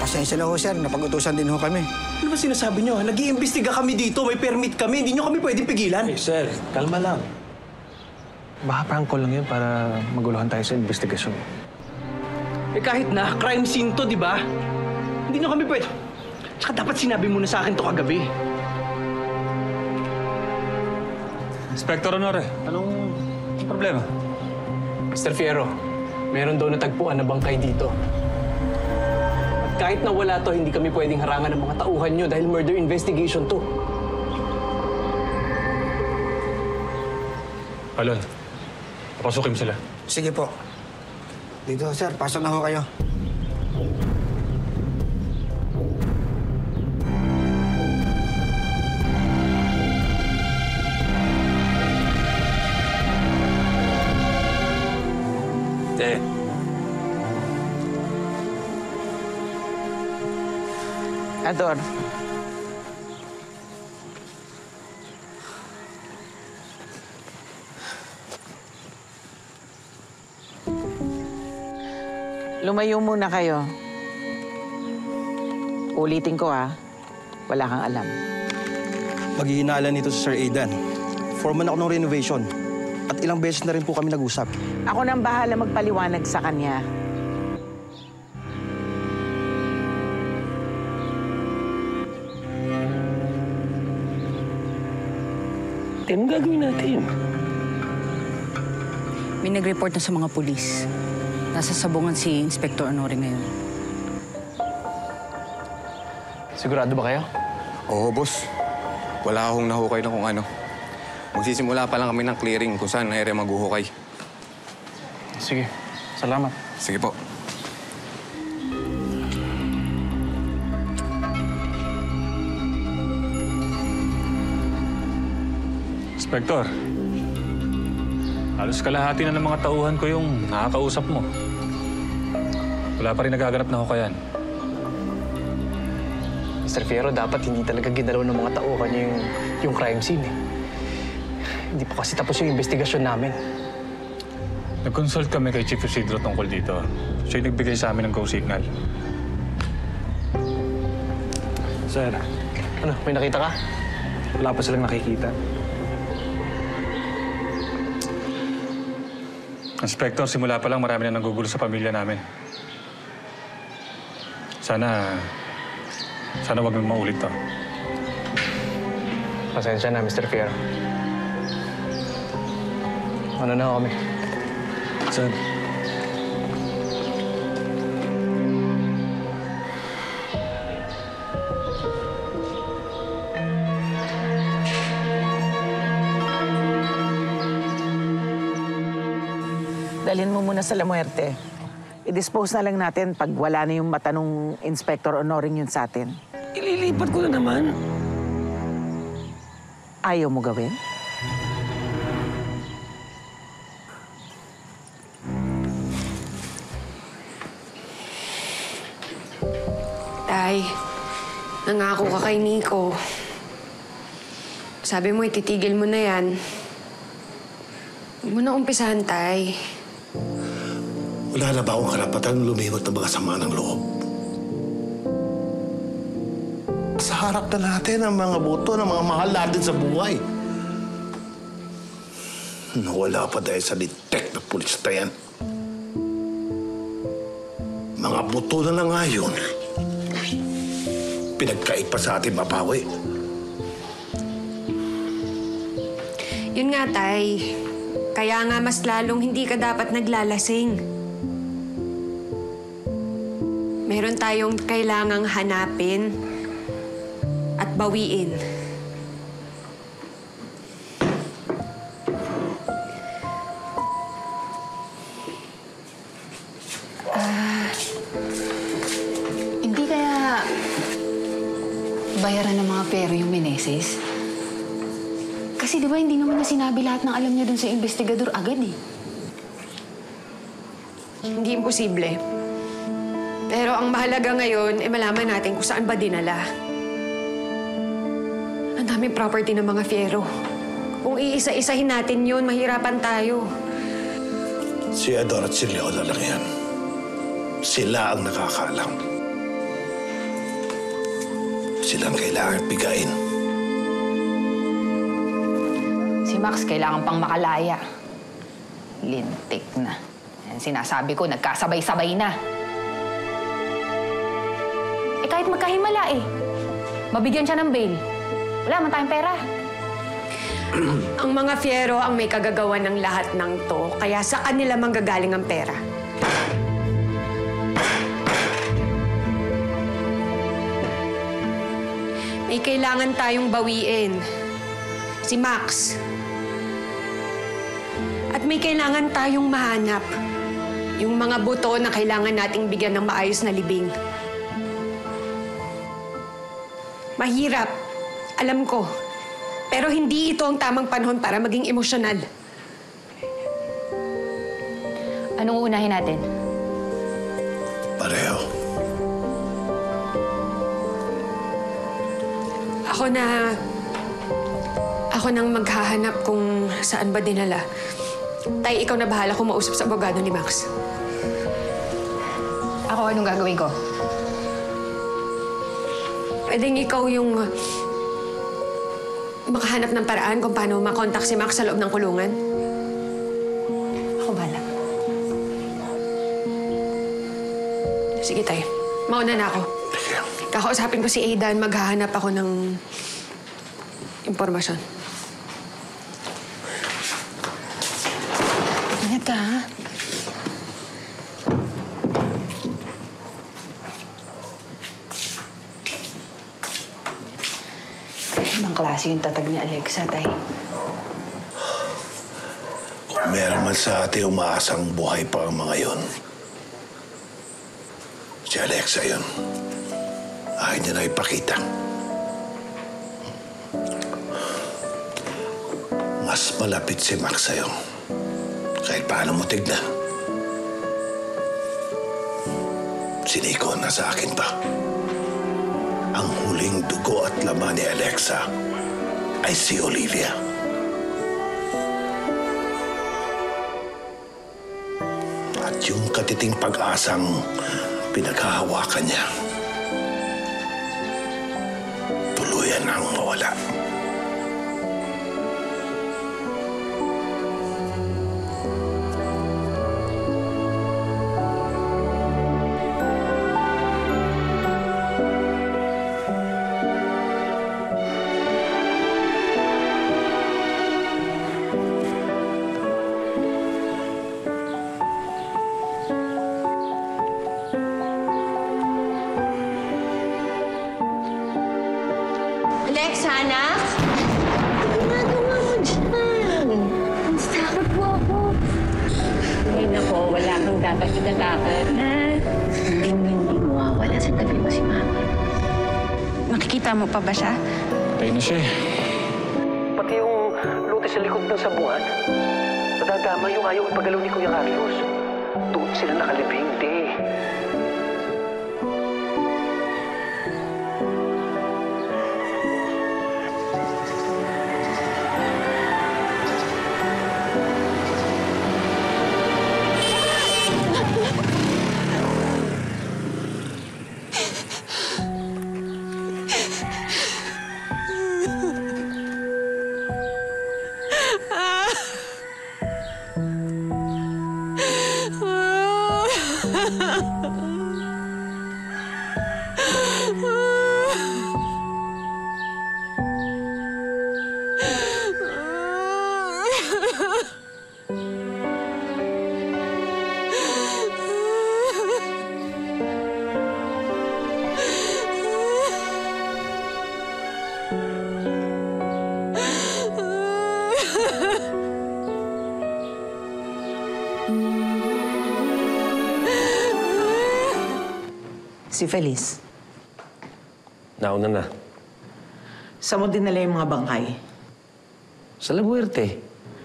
Pasensya na ho, sir. Napag-utusan din ho kami. Ano ba sinasabi nyo? Nag-iimbestiga kami dito. May permit kami. Hindi nyo kami pwedeng pigilan. Hey, sir. Kalma lang. Baka prank call lang yun para maguluhan tayo sa investigasyon. Eh kahit na, crime scene to, di ba? Hindi nyo kami pwede. Tsaka dapat sinabi mo na sa akin to kagabi. Inspector Honore, anong problema? Mr. Fierro, meron daw natagpuan na bangkay dito. At kahit na wala to, hindi kami pwedeng harangan ng mga tauhan nyo dahil murder investigation to. Alon, papasukin mo sila. Sige po. Dito, sir. Pasok na ho kayo. Ador. Lumayo muna kayo. Ulitin ko wala kang alam. Maghihinala nito si Sir Aidan. Foreman ako ng renovation. At ilang beses na rin po kami nag-usap. Ako nang bahala magpaliwanag sa kanya. Anong gagawin natin? May nag-report na sa mga pulis. Nasa sabungan si Inspector Honore ngayon. Sigurado ba kayo? Oo, boss. Wala akong nahukay na kung ano. Magsisimula pa lang kami ng clearing kung saan na area maghuhukay. Sige, salamat. Sige po. Inspector, halos kalahati na ng mga tauhan ko yung nakakausap mo. Wala pa rin nagaganap na hukayan. Mr. Fierro, dapat hindi talaga ginalaw ng mga tauhan niyo yung crime scene. Hindi pa kasi tapos yung investigasyon namin. Nag-consult kami kay Chief Isidro tungkol dito. Siya yung nagbigay sa amin ng go signal. Sir, Ano, may nakita ka? wala pa silang nakikita. Inspector, simula pa lang marami na nanggugulo sa pamilya namin. Sana wag nang maulit to. Pasensya na, Mr. Fierro. Ano na kami? Sir, Dalhin mo muna sa La Muerte. I-dispose na lang natin pag wala na yung mata nung Inspector Honoring yun sa atin. Ililipat ko na naman. Ayaw mo gawin? Tay, nangako ka kay Nico. Sabi mo, ititigil mo na yan. Huwag mo na umpisahan, Tay. Wala na ba akong karapatan lumiwat ng mga sama ng loob? Sa harap na natin ang mga buto ng mga mahal natin sa buhay. Nawala pa dahil sa detect na pulis na yan. Mga buto na lang ngayon. Pinagkait pa sa ating mapawi. Yun nga, Tay. Kaya nga mas lalong hindi ka dapat naglalasing. Meron tayong kailangang hanapin at bawiin. Hindi kaya bayaran ng mga pera yung Meneses? Kasi di ba hindi naman na sinabi lahat ng alam niya dun sa investigador agad eh. Hindi imposible. Pero ang mahalaga ngayon, malaman natin kung saan ba dinala. Ang daming property ng mga Fierro. Kung iisa-isahin natin yun, mahirapan tayo. Si Ador at si Leona lang yan. Sila ang nakakaalam. silang kailangan bigayin. Si Max kailangan pang makalaya. Lintik na. Yan sinasabi ko, nagkasabay-sabay na. Eh kahit magkahimala eh. Mabigyan siya ng bail. Wala man tayong pera. Ang mga Fiero ang may kagagawa ng lahat ng to, kaya sa kanila manggagaling ang pera. May kailangan tayong bawiin. Si Max. At may kailangan tayong mahanap. Yung mga buto na kailangan nating bigyan ng maayos na libing. Mahirap. Alam ko. Pero hindi ito ang tamang panahon para maging emosyonal. Anong uunahin natin? Pareho. Ako nang maghahanap kung saan ba dinala. Tay, ikaw na bahala kung mausap sa abogado ni Max. Ako, anong gagawin ko? Pwedeng ikaw yung makahanap ng paraan kung paano makontak si Max sa loob ng kulungan. Ako bahala. Sige, tay. Mauna na ako. Kakausapin ko si Aidan, maghahanap ako ng impormasyon. Ingat ka, ha? Ibang klase yung tatag ni Alexa, tay. Kung meron man sa atin umaasang buhay pa ang mga yon, si Alexa yun. Ayaw niya na ipakita. Mas malapit si Max sa'yo. Kahit paano mo tignan. Si Nico nasa akin pa. Ang huling dugo at laman ni Alexa ay si Olivia. At yung katiting pag-asang pinaghahawakan niya, tuluyan ang mawala. Alexa, anak? Ano ginagawa mo dyan? Takot po ako. Ay, nako, wala kang dapat itatakot, ha? Hindi mawawala sa tabi mo si Mama. Nakikita mo pa ba siya? Patay na siya eh. Pati yung lote sa likod ng sabuhan. Nadadama yung ayaw ipagalaw ni Kuya Carlos. Doon sila nakalibing, di. Si Feliz. Nauna na. Saan mo dinala yung mga bangkay? Sa La Muerte.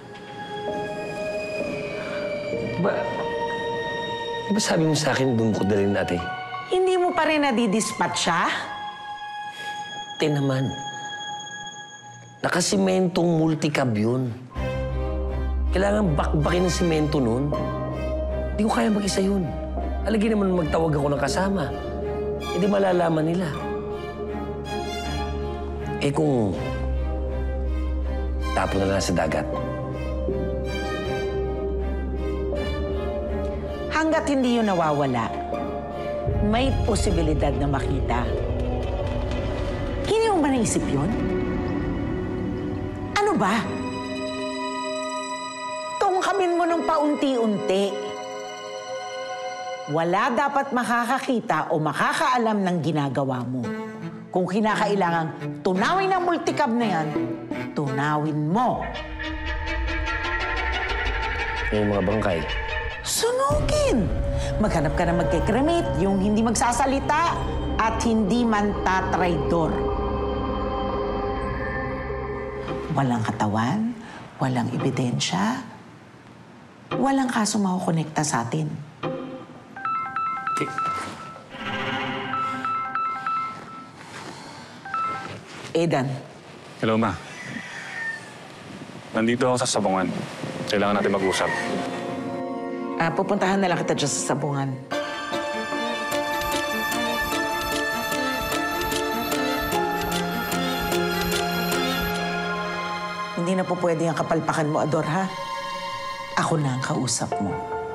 Di ba sabi mo sa akin doon ko dalhin ate? Hindi mo pa rin nadidispatch siya? Ate naman. Nakasimentong multicab yun. Kailangan bakbakin ng simento nun. Hindi ko kaya mag-isa yun. Alagi naman magtawag ako ng kasama. Hindi malalaman nila. Eh kung tapo na lang sa dagat. Hanggat hindi yun nawawala, may posibilidad na makita. Hindi mo ba naisip yun? Ano ba? Tungkamin mo ng paunti-unti. Wala dapat makakakita o makakaalam ng ginagawa mo. Kung kinakailangang tunawin ang multicab na yan, tunawin mo. Yung mga bangkay. Sunugin! Maghanap ka na magkikremate, yung hindi magsasalita at hindi man tatraydor. Walang katawan, walang ebidensya, walang kaso makukonekta sa atin. Aidan. Hello, Ma. Nandito ako sa Sabungan. Kailangan natin mag-usap. Pupuntahan na lang kita dyan sa Sabungan. Hindi na po pwede ang kapalpakan mo, Ador, ha? Ako na ang kausap mo.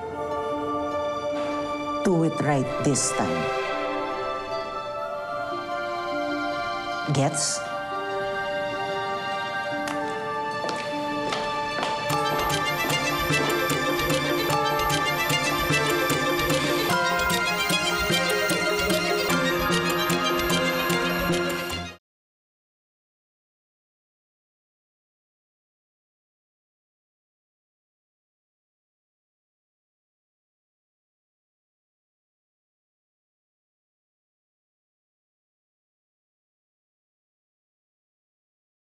Do it right this time. Gets?